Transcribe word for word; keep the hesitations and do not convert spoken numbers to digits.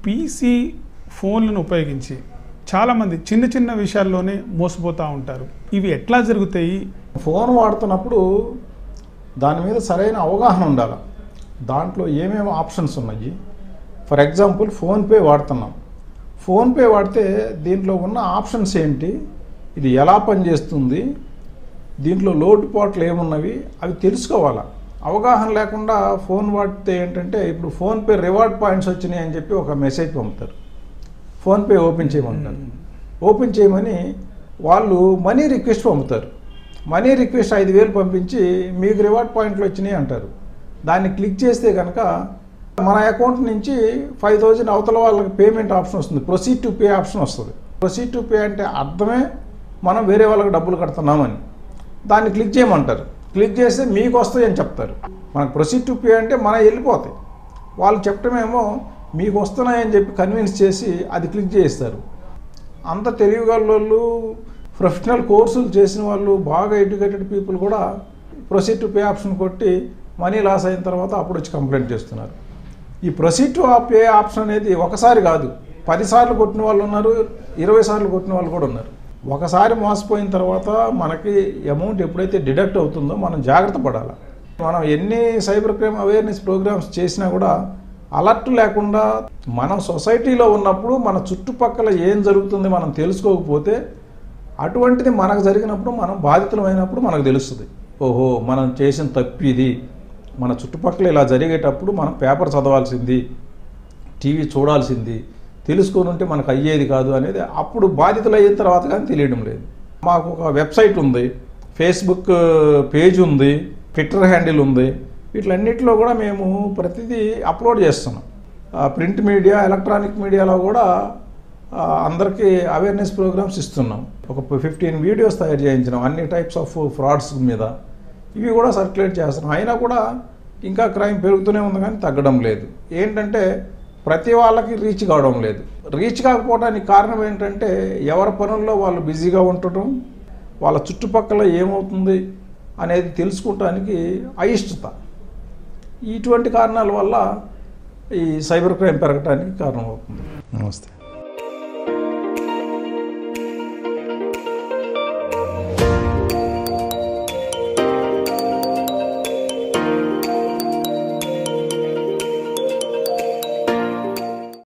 PC ఫోన్లను ఉపయోగించి చాలామంది చిన్న చిన్న విషయాల్లోనే మోసపోతూ ఉంటారు. ఇవి ఎట్లా జరుగుతాయి? ఫోన్ వాడుతున్నప్పుడు దాని మీద సరైన అవగాహన ఉండాలి. దాంట్లో ఏమేమి ఆప్షన్స్ ఉన్నాయి. ఫర్ ఎగ్జాంపుల్ ఫోన్పే వాడుతున్నాం. ఫోన్పే వాడితే దీంట్లో ఉన్న ఆప్షన్స్ ఏంటి, ఇది ఎలా పనిచేస్తుంది, దీంట్లో లోటుపాట్లు ఏమున్నవి అవి తెలుసుకోవాలి. అవగాహన లేకుండా ఫోన్ వాడితే ఏంటంటే, ఇప్పుడు ఫోన్పే రివార్డ్ పాయింట్స్ వచ్చినాయి అని చెప్పి ఒక మెసేజ్ పంపుతారు. ఫోన్పే ఓపెన్ చేయమంటారు. ఓపెన్ చేయమని వాళ్ళు మనీ రిక్వెస్ట్ పంపుతారు. మనీ రిక్వెస్ట్ ఐదు వేలు పంపించి మీకు రివార్డ్ పాయింట్లు వచ్చినాయి అంటారు. దాన్ని క్లిక్ చేస్తే కనుక మన అకౌంట్ నుంచి ఫైవ్ థౌజండ్ అవతల వాళ్ళకి పేమెంట్ ఆప్షన్ వస్తుంది. ప్రొసీడ్ టు పే ఆప్షన్ వస్తుంది. ప్రొసీడ్ టు పే అంటే అర్థమే మనం వేరే వాళ్ళకి డబ్బులు కడుతున్నామని. దాన్ని క్లిక్ చేయమంటారు. క్లిక్ చేస్తే మీకు వస్తాయి అని చెప్తారు. మనకు ప్రొసీడ్ టు పే అంటే మన వెళ్ళిపోతాయి. వాళ్ళు చెప్పటమేమో మీకు వస్తున్నాయని చెప్పి కన్విన్స్ చేసి అది క్లిక్ చేస్తారు. అంత తెలివిగల ప్రొఫెషనల్ కోర్సులు చేసిన వాళ్ళు, బాగా ఎడ్యుకేటెడ్ పీపుల్ కూడా ప్రొసీడ్ టు పే ఆప్షన్ కొట్టి మనీ లాస్ అయిన తర్వాత అప్పుడు వచ్చి కంప్లైంట్ చేస్తున్నారు. ఈ ప్రొసీడ్ టు పే ఆప్షన్ అనేది ఒకసారి కాదు, పదిసార్లు కొట్టిన వాళ్ళు ఉన్నారు, ఇరవై సార్లు కొట్టిన వాళ్ళు కూడా ఉన్నారు. ఒకసారి మోసపోయిన తర్వాత మనకి అమౌంట్ ఎప్పుడైతే డిడక్ట్ అవుతుందో మనం జాగ్రత్త పడాలి. మనం ఎన్ని సైబర్ క్రైమ్ అవేర్నెస్ ప్రోగ్రామ్స్ చేసినా కూడా అలర్ట్ లేకుండా మనం సొసైటీలో ఉన్నప్పుడు మన చుట్టుపక్కల ఏం జరుగుతుంది మనం తెలుసుకోకపోతే, అటువంటిది మనకు జరిగినప్పుడు మనం బాధితులమైనప్పుడు మనకు తెలుస్తుంది. ఓహో, మనం చేసిన తప్పు ఇది, మన చుట్టుపక్కల ఇలా జరిగేటప్పుడు మనం పేపర్ చదవాల్సింది, టీవీ చూడాల్సింది, తెలుసుకొని ఉంటే మనకు అయ్యేది కాదు అనేది అప్పుడు బాధితులు అయిన తర్వాత కానీ తెలియడం లేదు. మాకు ఒక వెబ్సైట్ ఉంది, ఫేస్బుక్ పేజ్ ఉంది, ట్విట్టర్ హ్యాండిల్ ఉంది. వీటిలన్నిటిలో కూడా మేము ప్రతిదీ అప్లోడ్ చేస్తున్నాం. ప్రింట్ మీడియా, ఎలక్ట్రానిక్ మీడియాలో కూడా అందరికీ అవేర్నెస్ ప్రోగ్రామ్స్ ఇస్తున్నాం. ఒక ఫిఫ్టీన్ వీడియోస్ తయారు చేయించినాం అన్ని టైప్స్ ఆఫ్ ఫ్రాడ్స్ మీద. ఇవి కూడా సర్క్యులేట్ చేస్తున్నాం. అయినా కూడా ఇంకా క్రైమ్ పెరుగుతూనే ఉంది కానీ తగ్గడం లేదు. ఏంటంటే ప్రతి వాళ్ళకి రీచ్ కావడం లేదు. రీచ్ కాకపోవడానికి కారణం ఏంటంటే ఎవరి పనుల్లో వాళ్ళు బిజీగా ఉండటం, వాళ్ళ చుట్టుపక్కల ఏమవుతుంది అనేది తెలుసుకోవటానికి అయిష్టత. ఇటువంటి కారణాల వల్ల ఈ సైబర్ క్రైమ్ పెరగడానికి కారణమవుతుంది. నమస్తే.